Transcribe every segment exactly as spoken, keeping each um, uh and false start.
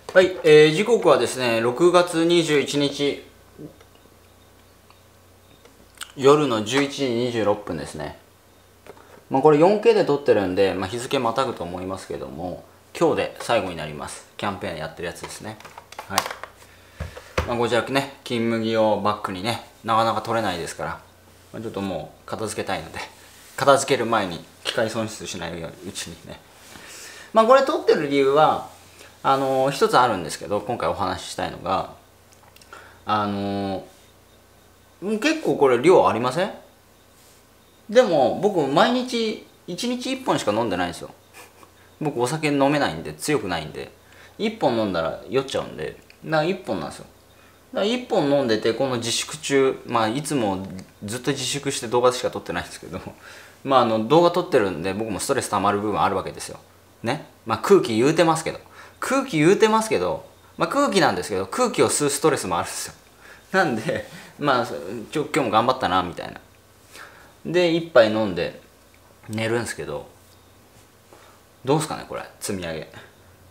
はい、えー、時刻はですね、ろくがつにじゅういちにち夜のじゅういちじにじゅうろっぷんですね。まあ、これ よんケー で撮ってるんで、まあ、日付またぐと思いますけども、今日で最後になります。キャンペーンやってるやつですね。はい。まあ、ご自宅ね、金麦をバックにね、なかなか取れないですから、まあ、ちょっともう片付けたいので、片付ける前に機械損失しないうちにね。まあ、これ撮ってる理由は、あのー、一つあるんですけど、今回お話ししたいのが、あのー、結構これ量ありません？でも僕毎日いちにちいっぽんしか飲んでないんですよ。僕お酒飲めないんで、強くないんで、いっぽん飲んだら酔っちゃうんで、だからいっぽんなんですよ。だからいっぽん飲んでて、この自粛中、まあいつもずっと自粛して動画しか撮ってないんですけど、まああの動画撮ってるんで僕もストレス溜まる部分あるわけですよね。まあ空気言うてますけど空気言うてますけどまあ空気なんですけど、空気を吸うストレスもあるんですよ。なんでまあちょ今日も頑張ったなみたいなで一杯飲んで寝るんですけど、どうですかねこれ積み上げ。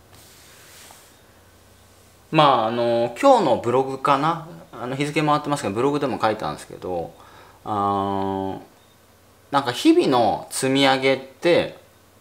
まああの今日のブログかな、あの日付回ってますけどブログでも書いたんですけど、あーなんか日々の積み上げって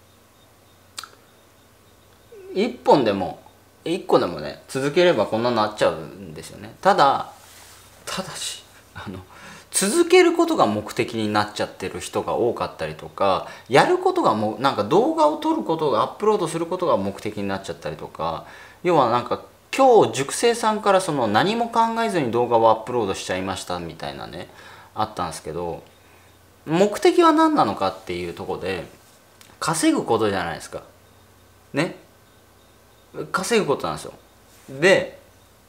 いっぽんでもいっこでもね続ければこんなになっちゃうんですよね。ただただしあの続けることが目的になっちゃってる人が多かったりとか、やることがもうなんか動画を撮ることがアップロードすることが目的になっちゃったりとか、要はなんか今日塾生さんからその何も考えずに動画をアップロードしちゃいましたみたいなねあったんですけど、目的は何なのかっていうところで稼ぐことじゃないですかね。稼ぐことなんですよ。で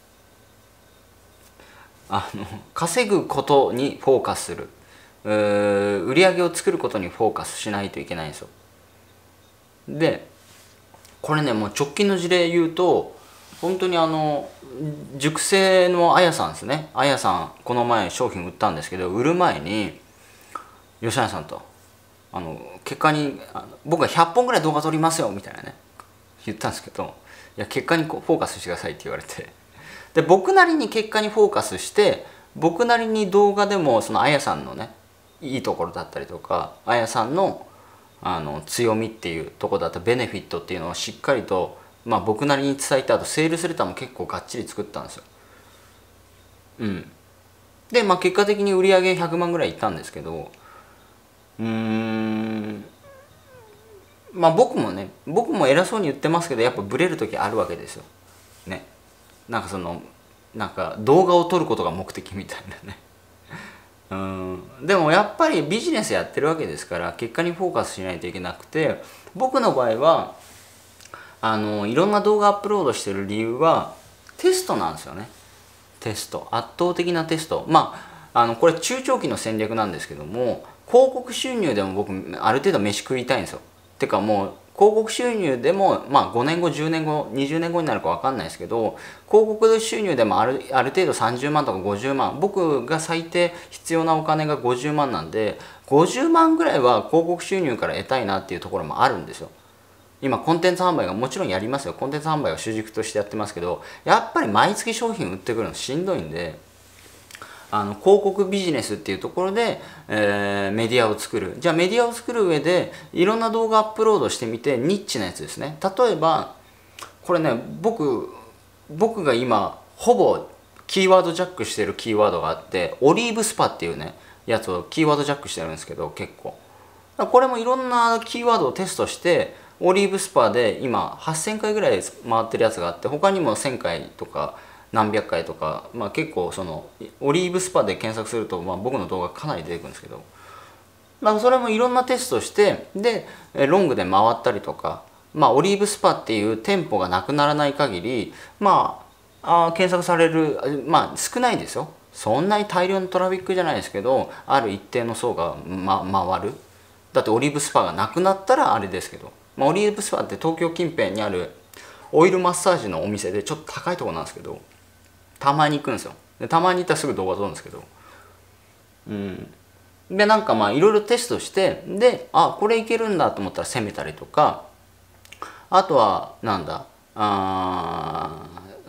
あの稼ぐことにフォーカスする、売り上げを作ることにフォーカスしないといけないんですよ。でこれねもう直近の事例言うと、本当にあの塾生のあやさんですね。あやさんこの前商品売ったんですけど、売る前に吉谷さんとあの結果にあの僕がひゃっぽんぐらい動画撮りますよみたいなね言ったんですけど、いや結果にこうフォーカスしてくださいって言われて、で僕なりに結果にフォーカスして、僕なりに動画でもそのあやさんのねいいところだったりとか、あやさんのあの強みっていうところだったベネフィットっていうのをしっかりと、まあ、僕なりに伝えて、あとセールスレターも結構がっちり作ったんですよ。うんで、まあ、結果的に売り上げひゃくまんぐらいいったんですけど、うーんまあ僕もね僕も偉そうに言ってますけど、やっぱブレる時あるわけですよね。なんかそのなんか動画を撮ることが目的みたいなね。うんでもやっぱりビジネスやってるわけですから、結果にフォーカスしないといけなくて、僕の場合はあのいろんな動画アップロードしてる理由はテストなんですよね。テスト、圧倒的なテスト。まああのこれ中長期の戦略なんですけども、広告収入でも僕ある程度飯食いたいんですよ。てかもう広告収入でも、まあ、ごねんごじゅうねんごにじゅうねんごになるか分かんないですけど、広告収入でもあるある程度さんじゅうまんとかごじゅうまん、僕が最低必要なお金がごじゅうまんなんで、ごじゅうまんぐらいは広告収入から得たいなっていうところもあるんですよ。今コンテンツ販売がもちろんやりますよ。コンテンツ販売を主軸としてやってますけど、やっぱり毎月商品売ってくるのしんどいんで、あの広告ビジネスっていうところで、えーメディアを作る。じゃあメディアを作る上でいろんな動画アップロードしてみて、ニッチなやつですね。例えばこれね、僕僕が今ほぼキーワードジャックしてるキーワードがあって、オリーブスパっていうねやつをキーワードジャックしてるんですけど、結構これもいろんなキーワードをテストして、オリーブスパで今はっせんかいぐらい回ってるやつがあって、他にもせんかいとか何百回とか、まあ、結構そのオリーブスパで検索すると、まあ、僕の動画かなり出てくるんですけど、まあ、それもいろんなテストして、でロングで回ったりとか、まあ、オリーブスパっていう店舗がなくならない限り、まあ、あ検索される、まあ、少ないですよ。そんなに大量のトラフィックじゃないですけど、ある一定の層が、ま、回る。だってオリーブスパがなくなったらあれですけど、まあ、オリーブスパって東京近辺にあるオイルマッサージのお店でちょっと高いところなんですけど、たまに行くんですよ。でたまに行ったらすぐ動画撮るんですけど、うんでなんかまあいろいろテストして、であこれいけるんだと思ったら攻めたりとか、あとはなんだあ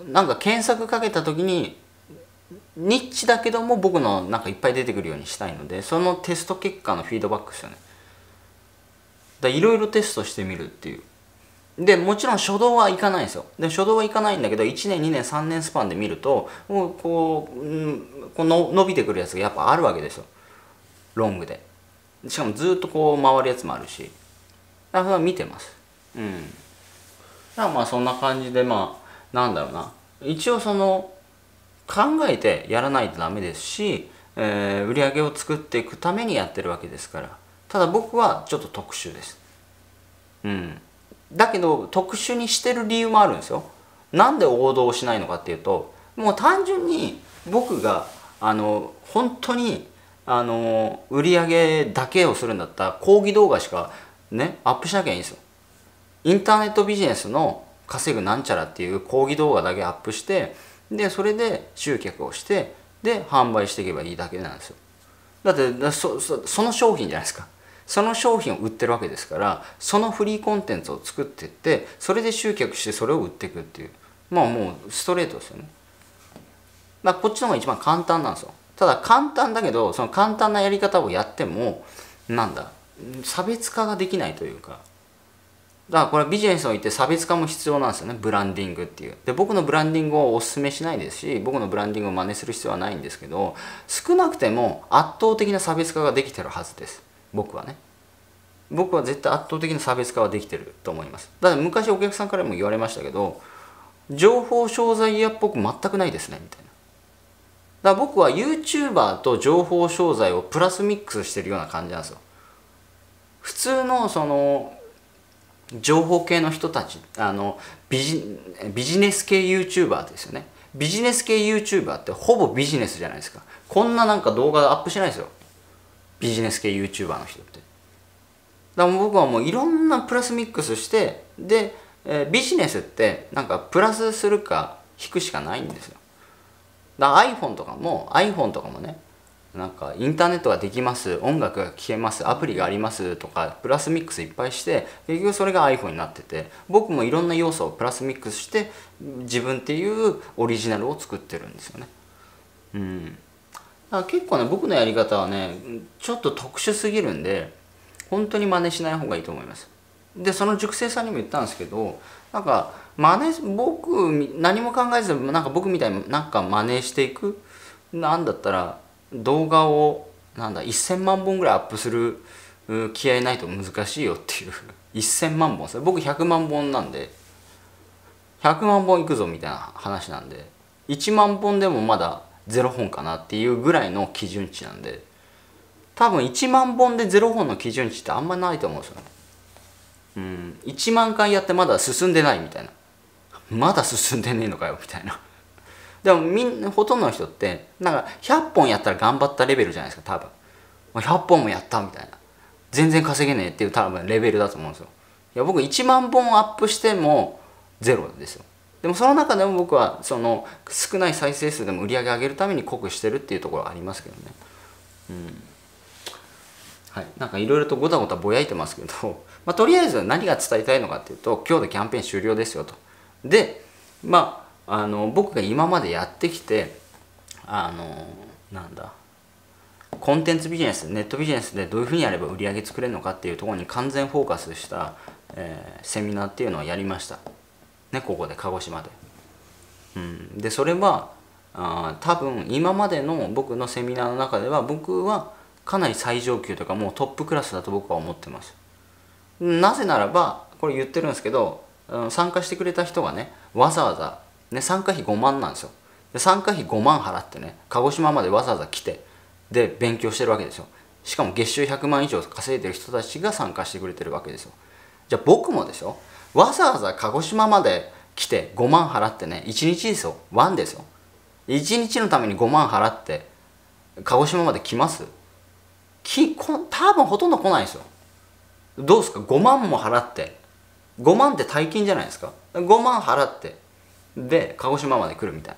なんか検索かけた時にニッチだけども僕のなんかいっぱい出てくるようにしたいので、そのテスト結果のフィードバックですよね。だいろいろテストしてみるっていう。でもちろん初動はいかないんですよ。で初動はいかないんだけどいちねんにねんさんねんスパンで見るともうこう、うん、こうの伸びてくるやつがやっぱあるわけですよ、ロングで。しかもずっとこう回るやつもあるし、だから見てます。うん。だからまあそんな感じで、まあなんだろうな、一応その考えてやらないとダメですし、えー、売り上げを作っていくためにやってるわけですから。ただ僕はちょっと特殊です。うん。だけど特殊にしてる理由もあるんですよ。なんで王道をしないのかっていうと、もう単純に僕があの本当にあの売り上げだけをするんだったら講義動画しかねアップしなきゃいいんですよ。インターネットビジネスの稼ぐなんちゃらっていう講義動画だけアップして、でそれで集客をしてで販売していけばいいだけなんですよ。だってそそその商品じゃないですか。その商品を売ってるわけですから、そのフリーコンテンツを作っていってそれで集客してそれを売っていくっていう、まあもうストレートですよね。まあこっちの方が一番簡単なんですよ。ただ簡単だけどその簡単なやり方をやってもなんだ差別化ができないというか、だからこれはビジネスにおいて差別化も必要なんですよね、ブランディングっていう。で僕のブランディングをお勧めしないですし、僕のブランディングを真似する必要はないんですけど、少なくても圧倒的な差別化ができてるはずです、僕はね。僕は絶対圧倒的な差別化はできてると思います。だから昔お客さんからも言われましたけど、情報商材屋っぽく全くないですねみたいな。だから僕は YouTuber と情報商材をプラスミックスしてるような感じなんですよ。普通のその情報系の人たち、あのビジビジネス系 YouTuber ですよね。ビジネス系 YouTuber ってほぼビジネスじゃないですか。こんななんか動画アップしないですよ、ビジネス系 YouTuber の人って。だから僕はもういろんなプラスミックスしてで、えー、ビジネスってなんかプラスするか引くしかないんですよ。だから iPhone とかも iPhone とかもね、なんかインターネットができます、音楽が聴けます、アプリがありますとかプラスミックスいっぱいして結局それが iPhone になってて、僕もいろんな要素をプラスミックスして自分っていうオリジナルを作ってるんですよね。うん。だから結構ね僕のやり方はねちょっと特殊すぎるんで本当に真似しない方がいいと思います。でその塾生さんにも言ったんですけど、なんか真似僕何も考えずなんか僕みたいになんか真似していくなんだったら動画をなんだせんまんぼんぐらいアップする気合いないと難しいよっていうせんまんぼんですよ。僕ひゃくまんぼんなんでひゃくまんぼんいくぞみたいな話なんで、いちまんぼんでもまだゼロほんかなっていうぐらいの基準値なんで、多分いちまんぼんでゼロほんの基準値ってあんまないと思うんですよね。うん、いちまんかいやってまだ進んでないみたいな、まだ進んでねえのかよみたいな。でもみんなほとんどの人ってなんかひゃっぽんやったら頑張ったレベルじゃないですか多分。ひゃっぽんもやったみたいな、全然稼げねえっていう多分レベルだと思うんですよ。いや僕いちまんぼんアップしてもゼロですよ。でもその中でも僕はその少ない再生数でも売り上げ上げるために濃くしてるっていうところはありますけどね。うん。はい、なんかいろいろとごたごたぼやいてますけど、まあ、とりあえず何が伝えたいのかっていうと、今日でキャンペーン終了ですよと。でまああの僕が今までやってきてあのなんだコンテンツビジネス、ネットビジネスでどういうふうにやれば売り上げ作れるのかっていうところに完全フォーカスした、えー、セミナーっていうのをやりましたね、ここで鹿児島で。うん、でそれはあ多分今までの僕のセミナーの中では僕はかなり最上級というかもうトップクラスだと僕は思ってます。なぜならばこれ言ってるんですけど、参加してくれた人がねわざわざ、ね、参加費ごまんなんですよ。で参加費ごまん払ってね鹿児島までわざわざ来てで勉強してるわけですよ。しかも月収ひゃくまん以上稼いでる人たちが参加してくれてるわけですよ。じゃあ僕もでしょ、わざわざ鹿児島まで来てごまん払ってねいちにちですよ、ワンですよ。いちにちのためにごまん払って鹿児島まで来ます？きこ多分ほとんど来ないですよ。どうですか、ごまんも払ってごまんって大金じゃないですか。ごまん払ってで鹿児島まで来るみたい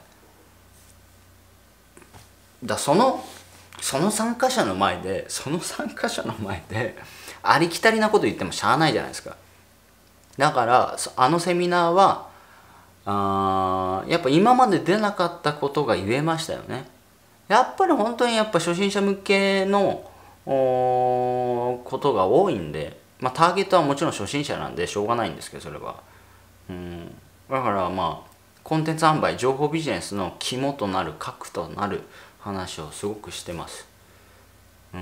だ。そのその参加者の前でその参加者の前でありきたりなこと言ってもしゃあないじゃないですか。だからあのセミナーはあーやっぱ今まで出なかったことが言えましたよね。やっぱり本当にやっぱ初心者向けのおことが多いんで、まあ、ターゲットはもちろん初心者なんでしょうがないんですけど、それは。うん、だからまあコンテンツ販売情報ビジネスの肝となる核となる話をすごくしてます。うん、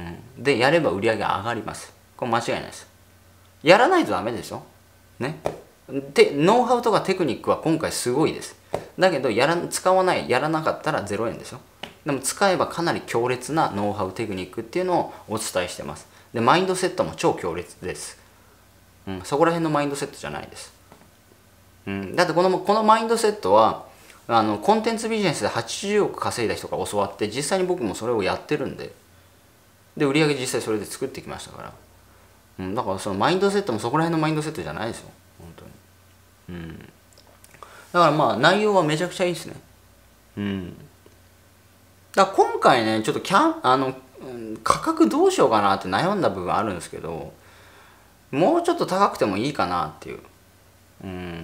でやれば売り上げ上がります。これ間違いないです。やらないとダメですよね。でノウハウとかテクニックは今回すごいです。だけどやら使わないやらなかったらゼロえんですよ。でも使えばかなり強烈なノウハウテクニックっていうのをお伝えしてます。でマインドセットも超強烈です。うん、そこら辺のマインドセットじゃないです。うん、だってこのこのマインドセットはあのコンテンツビジネスではちじゅうおく稼いだ人が教わって、実際に僕もそれをやってるんで、で売り上げ実際それで作ってきましたから、うん、だからそのマインドセットもそこら辺のマインドセットじゃないですよ本当に。うん、だからまあ内容はめちゃくちゃいいですね。うん、だから今回ねちょっとキャンあの価格どうしようかなって悩んだ部分あるんですけど、もうちょっと高くてもいいかなっていう、うん、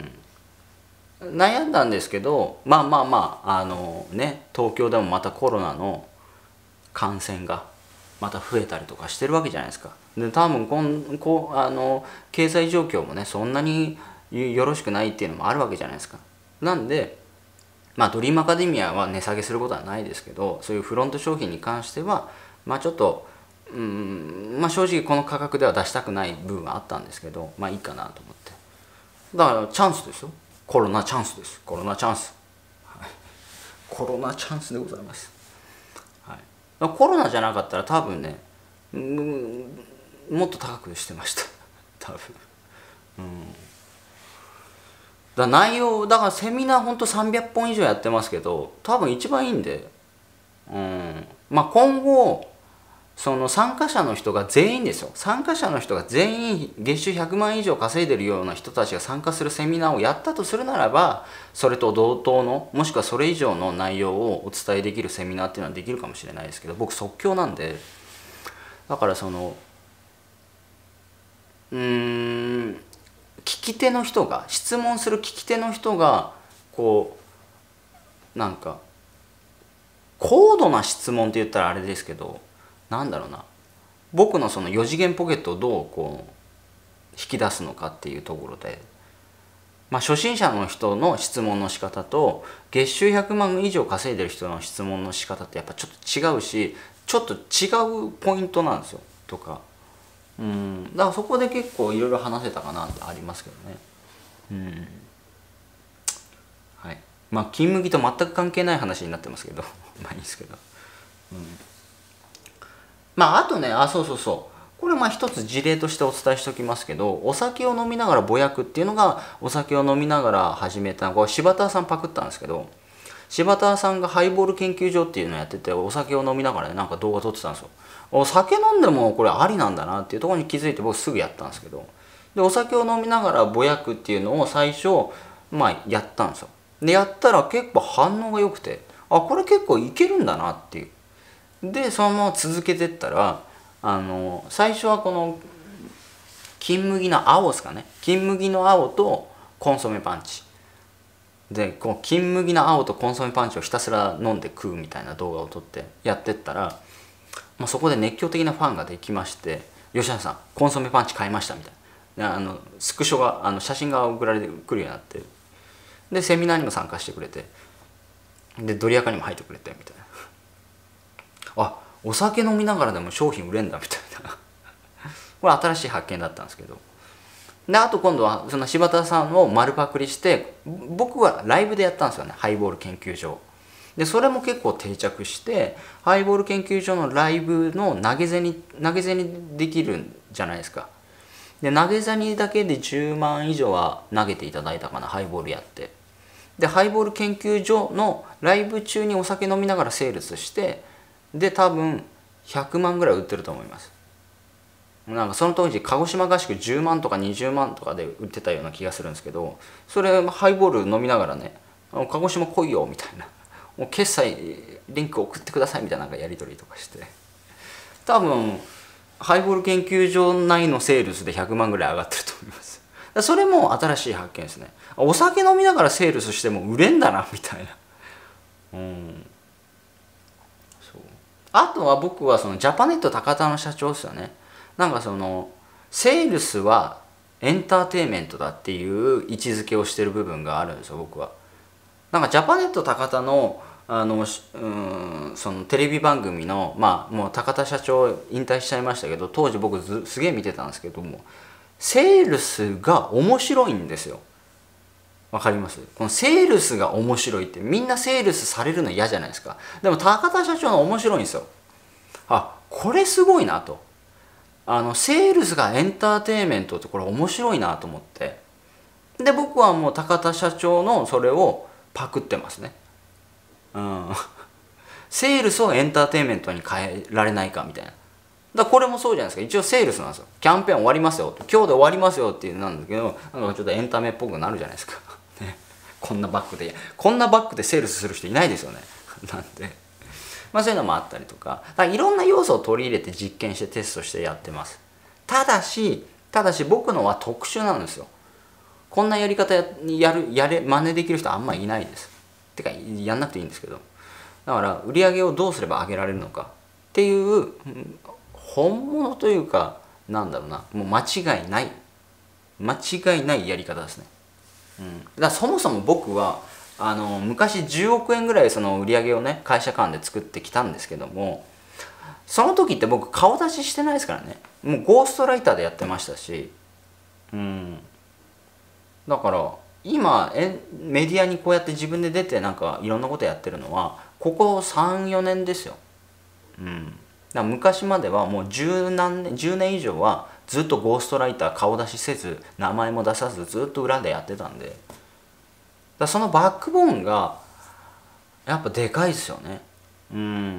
悩んだんですけど、まあまあまああのね、東京でもまたコロナの感染がまた増えたりとかしてるわけじゃないですか。で多分こんこうあの経済状況もねそんなによろしくないっていうのもあるわけじゃないですか。なんでまあドリームアカデミアは値下げすることはないですけど、そういうフロント商品に関してはまあちょっとうんまあ正直この価格では出したくない部分はあったんですけど、まあいいかなと思って。だからチャンスですよ。コロナチャンスです。コロナチャンス、はい、コロナチャンスでございます、はい、コロナじゃなかったら多分ねもっと高くしてました多分。うん、だ内容だからセミナーほんとさんびゃっぽん以上やってますけど、多分一番いいんで、うん、まあ今後その参加者の人が全員ですよ、参加者の人が全員月収ひゃくまん以上稼いでるような人たちが参加するセミナーをやったとするならば、それと同等のもしくはそれ以上の内容をお伝えできるセミナーっていうのはできるかもしれないですけど、僕即興なんで、だからそのうーん聞き手の人が質問する聞き手の人がこうなんか高度な質問って言ったらあれですけど、なんだろうな、僕のそのよ次元ポケットをどうこう引き出すのかっていうところで、まあ、初心者の人の質問の仕方と月収ひゃくまん以上稼いでる人の質問の仕方ってやっぱちょっと違うし、ちょっと違うポイントなんですよとか、うんだからそこで結構いろいろ話せたかなってありますけどね。うんはい、まあ金麦と全く関係ない話になってますけどまあいいですけど、うん、まああとね、あそうそうそう、これまあ一つ事例としてお伝えしておきますけど、お酒を飲みながらぼやくっていうのがお酒を飲みながら始めた、これ柴田さんパクったんですけど、柴田さんがハイボール研究所っていうのをやってて、お酒を飲みながらねなんか動画撮ってたんですよ。お酒飲んでもこれありなんだなっていうところに気づいて僕すぐやったんですけど、でお酒を飲みながらぼやくっていうのを最初まあやったんですよ。でやったら結構反応が良くて、あこれ結構いけるんだなっていう。でそのまま続けてったら、あの最初はこの金麦の青ですかね、金麦の青とコンソメパンチで、こう金麦の青とコンソメパンチをひたすら飲んで食うみたいな動画を撮ってやってったら、まあ、そこで熱狂的なファンができまして、吉田さんコンソメパンチ買いましたみたいな、あのスクショがあの写真が送られてくるようになって、でセミナーにも参加してくれて、でドリアカにも入ってくれてみたいな、あお酒飲みながらでも商品売れんだみたいなこれ新しい発見だったんですけど、であと今度はその柴田さんを丸パクリして、僕はライブでやったんですよね、ハイボール研究所で。それも結構定着して、ハイボール研究所のライブの投げ銭投げ銭できるんじゃないですか。で投げ銭だけでじゅうまん以上は投げていただいたかな、ハイボールやって。でハイボール研究所のライブ中にお酒飲みながらセールスして、で多分ひゃくまんぐらい売ってると思います。なんかその当時鹿児島合宿じゅうまんとかにじゅうまんとかで売ってたような気がするんですけど、それハイボール飲みながらね、鹿児島来いよみたいな、もう決済リンク送ってくださいみたいななんかやり取りとかして、多分ハイボール研究所内のセールスでひゃくまんぐらい上がってると思います。 それも新しい発見ですね。お酒飲みながらセールスしても売れんだなみたいな。うん、そう。あとは僕はそのジャパネット高田の社長ですよね。なんかそのセールスはエンターテインメントだっていう位置づけをしてる部分があるんですよ、僕は。なんかジャパネット高田のあのうんそのテレビ番組の、まあもう高田社長引退しちゃいましたけど、当時僕ずすげえ見てたんですけども、セールスが面白いんですよ。わかります？このセールスが面白いって、みんなセールスされるの嫌じゃないですか。でも高田社長の面白いんですよ。あ、これすごいなと。あのセールスがエンターテインメントってこれ面白いなと思って、で僕はもう高田社長のそれをパクってますね。うん、セールスをエンターテインメントに変えられないかみたいな。だからこれもそうじゃないですか。一応セールスなんですよ。キャンペーン終わりますよ、今日で終わりますよっていうなんだけど、なんかちょっとエンタメっぽくなるじゃないですか、ね、こんなバッグでこんなバッグでセールスする人いないですよねなんで、まあ、そういうのもあったりとか、だからいろんな要素を取り入れて実験してテストしてやってます。ただしただし僕のは特殊なんですよ。こんなやり方ややるやれ真似できる人あんまいないです。てかやんなくていいんですけど、だから売り上げをどうすれば上げられるのかっていう本物というか、なんだろうな、もう間違いない間違いないやり方ですね。うん、だからそもそも僕はあの昔じゅうおくえんぐらいその売り上げをね会社間で作ってきたんですけども、その時って僕顔出ししてないですからね。もうゴーストライターでやってましたし、うん、だから今えメディアにこうやって自分で出てなんかいろんなことやってるのはここさんよねんですよ。うん、だから昔まではもう十何年じゅうねん以上はずっとゴーストライター顔出しせず名前も出さずずっと裏でやってたんで、だからそのバックボーンがやっぱでかいですよね。うん、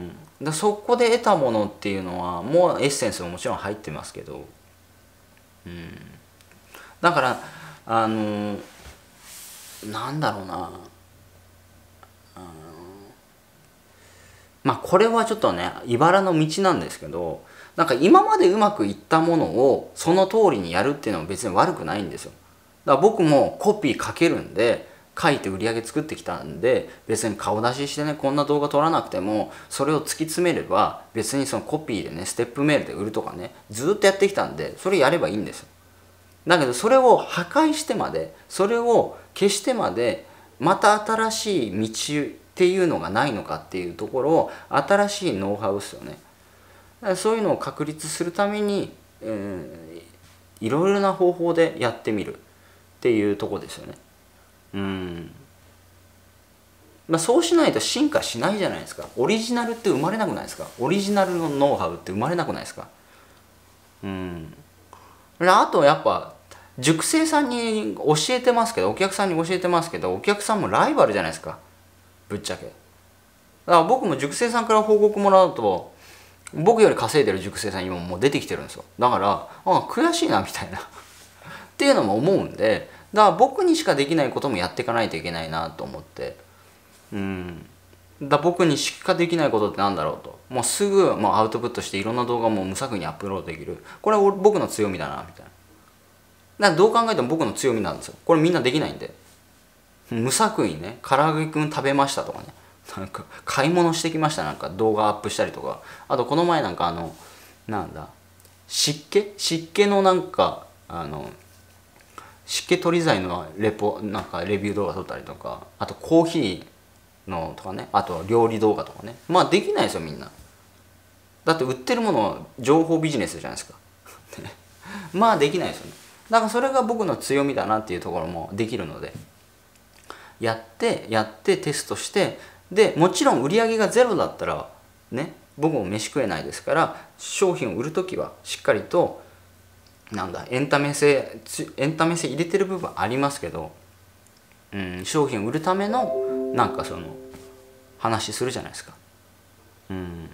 だそこで得たものっていうのはもうエッセンスももちろん入ってますけど、うん、だからあのなんだろうな、まあこれはちょっとね茨の道なんですけど、なんか今までうまくいったものをその通りにやるっていうのは別に悪くないんですよ。だから僕もコピー書けるんで書いて売り上げ作ってきたんで、別に顔出ししてねこんな動画撮らなくてもそれを突き詰めれば別にそのコピーでねステップメールで売るとかねずっとやってきたんで、それやればいいんですよ。だけどそれを破壊してまでそれを消してまでまた新しい道っていうのがないのかっていうところを新しいノウハウですよね。だからそういうのを確立するために、うん、いろいろな方法でやってみるっていうところですよね。うんまあ、そうしないと進化しないじゃないですか。オリジナルって生まれなくないですか。オリジナルのノウハウって生まれなくないですか。うんあとやっぱ塾生さんに教えてますけど、お客さんに教えてますけど、お客さんもライバルじゃないですか、ぶっちゃけ。だから僕も塾生さんから報告もらうと僕より稼いでる塾生さん今もう出てきてるんですよ。だからあ悔しいなみたいなっていうのも思うんで、だから僕にしかできないこともやっていかないといけないなと思って、うんだ僕にしかできないことってなんだろうと、もうすぐもうアウトプットしていろんな動画も無作為にアップロードできる、これは僕の強みだなみたいな。だからどう考えても僕の強みなんですよ。これみんなできないんで、無作為にね唐揚げくん食べましたとかね、なんか買い物してきましたなんか動画アップしたりとか、あとこの前なんかあのなんだ湿気湿気のなんかあの湿気取り剤のレポなんかレビュー動画撮ったりとか、あとコーヒーのとかね、あと料理動画とかね、まあできないですよみんな。だって売ってるものは情報ビジネスじゃないですかまあできないですよね。だからそれが僕の強みだなっていうところもできるので、やってやってテストして、でもちろん売り上げがゼロだったらね僕も飯食えないですから、商品を売る時はしっかりとなんだエンタメ性エンタメ性入れてる部分ありますけど、うん、商品を売るためのなんかその話するじゃないですか。うん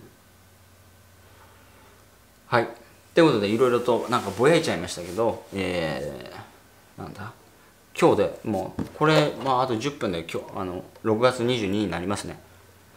はいということでいろいろとなんかぼやいちゃいましたけど、えー、なんだ今日でもうこれ、まあ、あとじゅっぷんで今日あのろくがつにじゅうににちになりますね。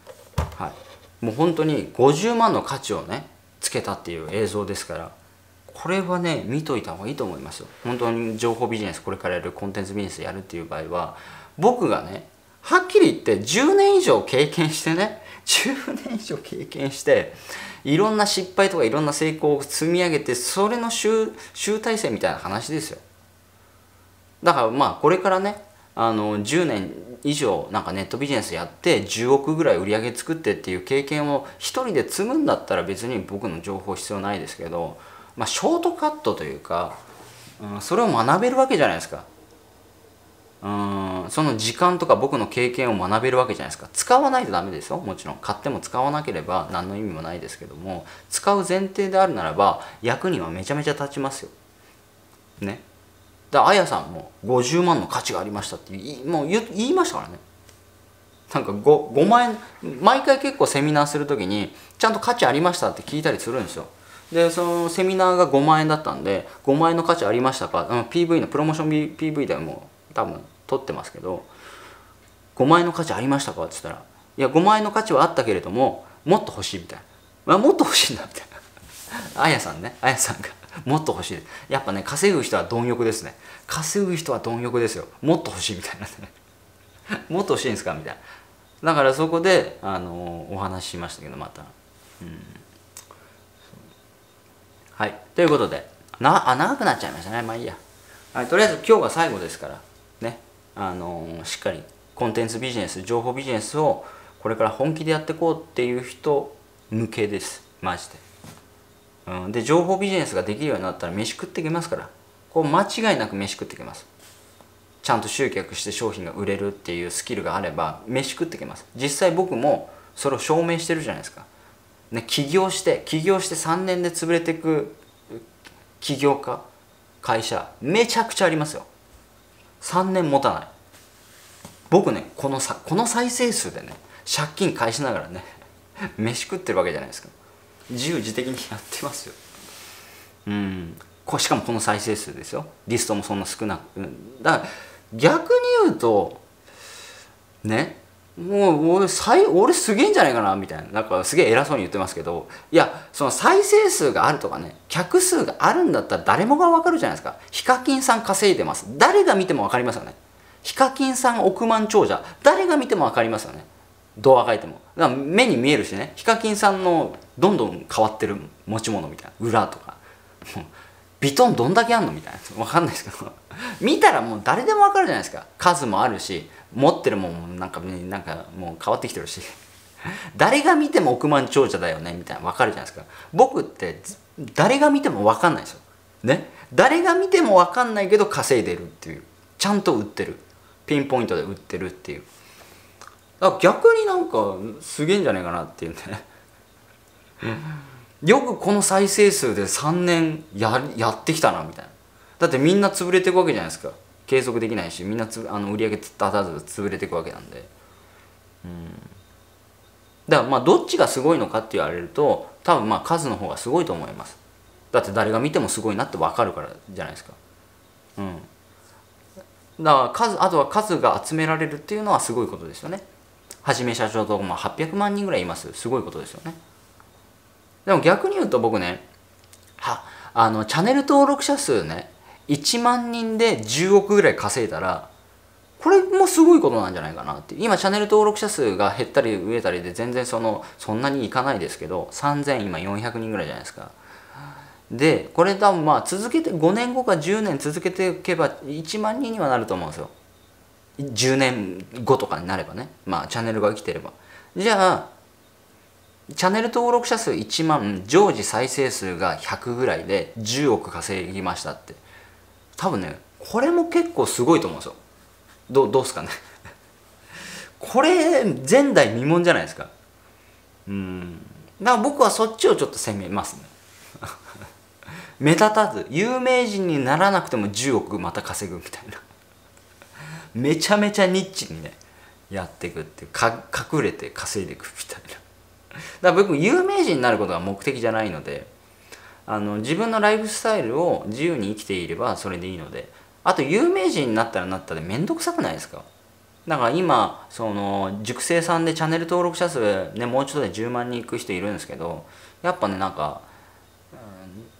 はいもう本当にごじゅうまんの価値をねつけたっていう映像ですから、 これはね見といた方がいいと思いますよ。本当に情報ビジネスこれからやるコンテンツビジネスやるっていう場合は、僕がねはっきり言ってじゅうねん以上経験してねじゅうねん以上経験していろんな失敗とかいろんな成功を積み上げて、それの集集大成みたいな話ですよ。だからまあこれからねあのじゅうねん以上なんかネットビジネスやってじゅうおくぐらい売り上げ作ってっていう経験を一人で積むんだったら別に僕の情報必要ないですけど、まあショートカットというか、うん、それを学べるわけじゃないですか。うん、その時間とか僕の経験を学べるわけじゃないですか。使わないとダメですよ。もちろん買っても使わなければ何の意味もないですけども、使う前提であるならば役にはめちゃめちゃ立ちますよね。だからあやさんもごじゅうまんの価値がありましたってもう言いましたからね。なんか 5, 5万円毎回結構セミナーする時にちゃんと価値ありましたって聞いたりするんですよ。でそのセミナーがごまん円だったんでごまん円の価値ありましたか、うん、ピーブイ のプロモーション ピーブイ でも多分取ってますけど、ごまん円の価値ありましたかって言ったら、いやごまん円の価値はあったけれどももっと欲しいみたいな、まあ、もっと欲しいんだみたいなあやさんね、あやさんがもっと欲しい。やっぱね稼ぐ人は貪欲ですね。稼ぐ人は貪欲ですよ。もっと欲しいみたいなねもっと欲しいんですかみたいな。だからそこであのお話ししましたけどまた、うん、はいということでなあ長くなっちゃいましたね。まあいいや、はい、とりあえず今日が最後ですからね、あのしっかりコンテンツビジネス情報ビジネスをこれから本気でやっていこうっていう人向けですマジで。うん、で情報ビジネスができるようになったら飯食っていけますから、こう間違いなく飯食っていけます。ちゃんと集客して商品が売れるっていうスキルがあれば飯食っていけます。実際僕もそれを証明してるじゃないですか、ね、起業して起業してさんねんで潰れていく起業家会社めちゃくちゃありますよ。さんねん持たない。僕ねこのさこの再生数でね借金返しながらね飯食ってるわけじゃないですか。自由自適にやってますよ。うん、こしかもこの再生数ですよ。リストもそんな少なく、うん、だから逆に言うとね、もう俺最俺すげえんじゃないかなみたいな、なんかすげえ偉そうに言ってますけど、いやその再生数があるとかね客数があるんだったら誰もが分かるじゃないですか。ヒカキンさん稼いでます、誰が見ても分かりますよね。ヒカキンさん億万長者誰が見ても分かりますよね。動画書いてもだから目に見えるしね。ヒカキンさんのどんどん変わってる持ち物みたいな裏とかビトンどんだけあんのみたいな分かんないですけど見たらもう誰でも分かるじゃないですか。数もあるし持ってるもんもなんか、ね、なんかもう変わってきてるし誰が見ても億万長者だよねみたいな分かるじゃないですか。僕って誰が見ても分かんないですよね。誰が見ても分かんないけど稼いでるっていう、ちゃんと売ってる、ピンポイントで売ってるっていう、だから逆になんかすげえんじゃないかなっていうねよくこの再生数でさんねん や, やってきたなみたいな。だってみんな潰れていくわけじゃないですか。継続できないしみんなつあの売り上げ立たず潰れていくわけなんで、うん、だからまあどっちがすごいのかって言われると多分まあ数の方がすごいと思います。だって誰が見てもすごいなって分かるからじゃないですか。うん、だから数あとは数が集められるっていうのはすごいことですよね。はじめ社長ともはっぴゃくまんにんぐらいいます。すごいことですよね。でも逆に言うと僕ねはあのチャンネル登録者数ねいちまんにんでじゅうおくぐらい稼いだらこれもすごいことなんじゃないかなって。今チャンネル登録者数が減ったり増えたりで全然そのそんなにいかないですけどさんぜん今よんひゃくにんぐらいじゃないですか。でこれ多分まあ続けてごねんごかじゅうねん続けていけばいちまんにんにはなると思うんですよ。じゅうねんごとかになればね、まあチャンネルが生きてれば。じゃあチャンネル登録者数いちまん常時再生数がひゃくぐらいでじゅうおく稼ぎましたって、多分ねこれも結構すごいと思うんですよ。ど, どうすかねこれ前代未聞じゃないですか。うんだから僕はそっちをちょっと攻めますね目立たず有名人にならなくてもじゅうおくまた稼ぐみたいなめちゃめちゃニッチにねやっていくっていうか隠れて稼いでいくみたいな。だから僕有名人になることが目的じゃないので、あの自分のライフスタイルを自由に生きていればそれでいいので、あと有名人になったらなったで面倒くさくないですか。だから今その塾生さんでチャンネル登録者数ねもうちょっとでじゅうまんにんいく人いるんですけど、やっぱねなんか、うん、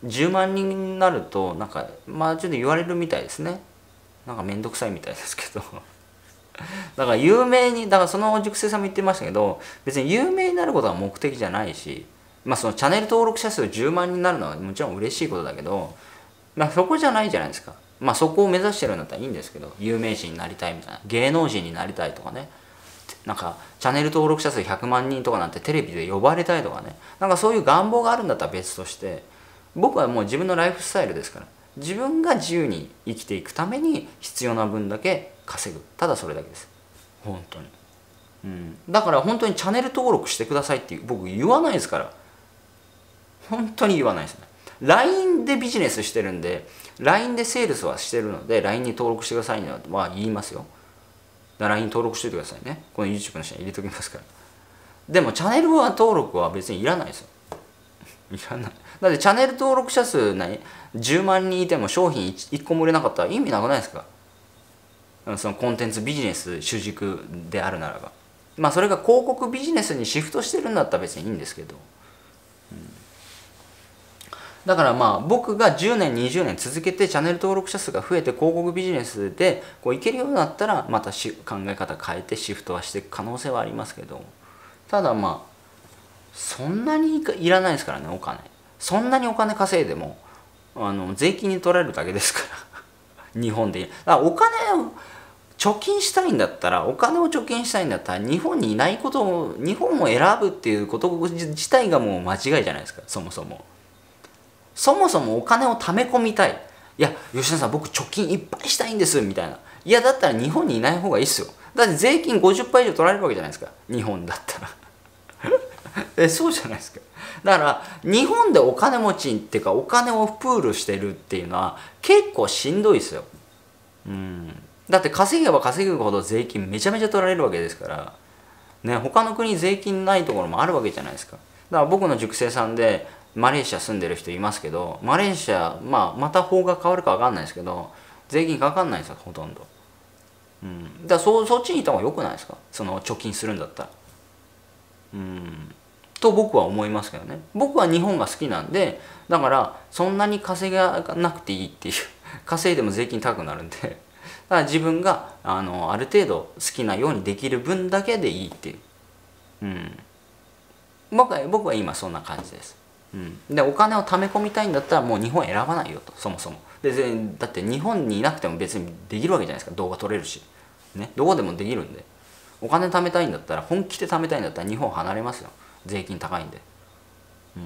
じゅうまんにんになるとなんかまあちょっと言われるみたいですね。なんかめんどくさいみたいですけどだから有名に、だからその塾生さんも言ってましたけど、別に有名になることが目的じゃないし、まあそのチャンネル登録者数じゅうまんにんになるのはもちろん嬉しいことだけど、まあそこじゃないじゃないですか。まあそこを目指してるんだったらいいんですけど、有名人になりたいみたいな、芸能人になりたいとかね、なんかチャンネル登録者数ひゃくまんにんとかなんてテレビで呼ばれたいとかね、なんかそういう願望があるんだったら別として、僕はもう自分のライフスタイルですから、自分が自由に生きていくために必要な分だけ稼ぐ、ただそれだけです、本当に。うん、だから本当にチャンネル登録してくださいって僕言わないですから、本当に言わないですね。 ライン でビジネスしてるんで、 ライン でセールスはしてるので ライン に登録してくださいねは言いますよ。だから ライン 登録しておいてくださいね、この YouTube の下に入れときますから。でもチャンネル登録は別にいらないですよいらない。だってチャンネル登録者数何じゅうまんにんいても商品 1, いっこも売れなかったら意味なくないですか。そのコンテンツビジネス主軸であるならば、まあそれが広告ビジネスにシフトしてるんだったら別にいいんですけど、うん、だからまあ僕がじゅうねんにじゅうねん続けてチャンネル登録者数が増えて広告ビジネスでこういけるようになったら、またし考え方変えてシフトはしていく可能性はありますけど、ただまあそんなにいらないですからね、お金。そんなにお金稼いでもあの税金に取られるだけですから日本で。だからお金を貯金したいんだったら、お金を貯金したいんだったら日本にいないことを、日本を選ぶっていうこと自体がもう間違いじゃないですか。そもそもそもそもお金を貯め込みたい、いや吉田さん僕貯金いっぱいしたいんですみたいな、いやだったら日本にいない方がいいっすよ。だって税金 ごじゅっパーセント 以上取られるわけじゃないですか、日本だったらえそうじゃないですか。だから日本でお金持ちっていうかお金をプールしてるっていうのは結構しんどいですよ。うんだって稼げば稼ぐほど税金めちゃめちゃ取られるわけですからね。他の国税金ないところもあるわけじゃないですか。だから僕の塾生さんでマレーシア住んでる人いますけど、マレーシア、まあ、また法が変わるか分かんないですけど税金かかんないんですよほとんど。うん、だから そ, そっちにいた方がよくないですか、その貯金するんだったら。うんと僕は思いますけどね。僕は日本が好きなんで、だからそんなに稼がなくていいっていう稼いでも税金高くなるんで、だから自分があのある程度好きなようにできる分だけでいいっていう、うん、僕は僕は今そんな感じです。うん、でお金を貯め込みたいんだったらもう日本選ばないよと、そもそも。でだって日本にいなくても別にできるわけじゃないですか、動画撮れるし、ね、どこでもできるんで。お金貯めたいんだったら、本気で貯めたいんだったら日本離れますよ、税金高いんで。うん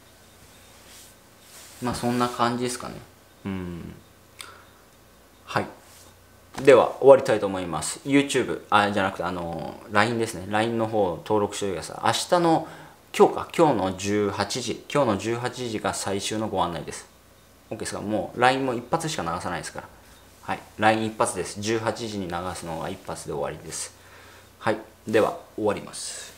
まあそんな感じですかね。うんはい、では終わりたいと思います。 YouTube あじゃなくてあの ライン ですね。 ライン の方登録しておいてください。明日の今日か今日のじゅうはちじ今日のじゅうはちじが最終のご案内です。 OK ですか。もう ライン も一発しか流さないですから。はい、 ライン 一発です。じゅうはちじに流すのが一発で終わりです。はい、では終わります。